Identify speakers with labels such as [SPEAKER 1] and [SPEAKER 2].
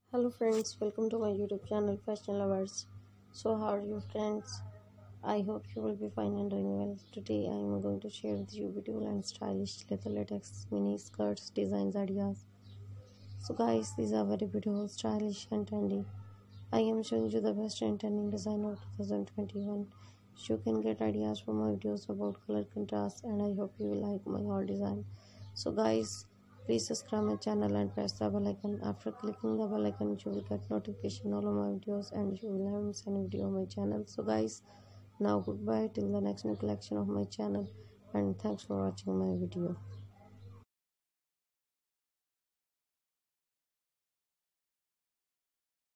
[SPEAKER 1] Hello friends, welcome to my YouTube channel Fashion Lovers. So how are you friends? I hope you will be fine and doing well. Today I am going to share with you beautiful and stylish leather latex mini skirts designs ideas. So guys, these are very beautiful, stylish and trendy. I am showing you the best and trending design of 2021. So you can get ideas from my videos about color contrast and I hope you will like my haul design. So guys, please subscribe my channel and press the bell icon. After clicking the bell icon, you will get notification all of my videos and you will never miss any video on my channel. So guys, now goodbye till the next new collection of my channel and thanks for watching my video.